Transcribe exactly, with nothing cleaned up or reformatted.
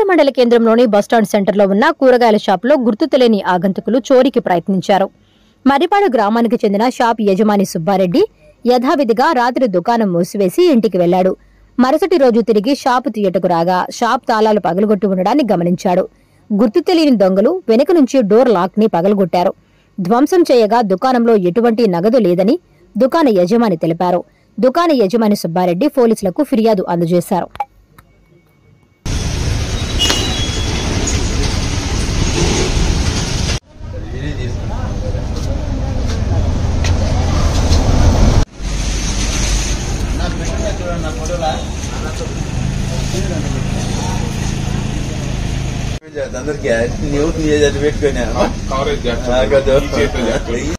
మండల కేంద్రంలోని బస్టాండ్ సెంటర్లో ఉన్న కూరగాయల షాపులో గుర్తు తెలియని ఆగంతుకులు చోరీకి ప్రయత్నించారు. మర్రిపాడు గ్రామానికి చెందిన షాప్ యజమాని సుబ్బారెడ్డి యథావిధిగా రాత్రి దుకాణం మూసివేసి ఇంటికి వెళ్లాడు. మరుసటి రోజు తిరిగి షాపు తీయటకు రాగా షాప్ తాళాలు పగలగొట్టి ఉండడాన్ని గమనించాడు. గుర్తు తెలియని దొంగలు వెనుక నుంచి డోర్ లాక్ ని పగలగొట్టారు. ధ్వంసం చేయగా దుకాణంలో ఎటువంటి నగదు లేదని దుకాణ యజమాని తెలిపారు. దుకాణ యజమాని సుబ్బారెడ్డి పోలీసులకు ఫిర్యాదు అందజేశారు. అందరికి న్యూస్ పెట్టుకున్నా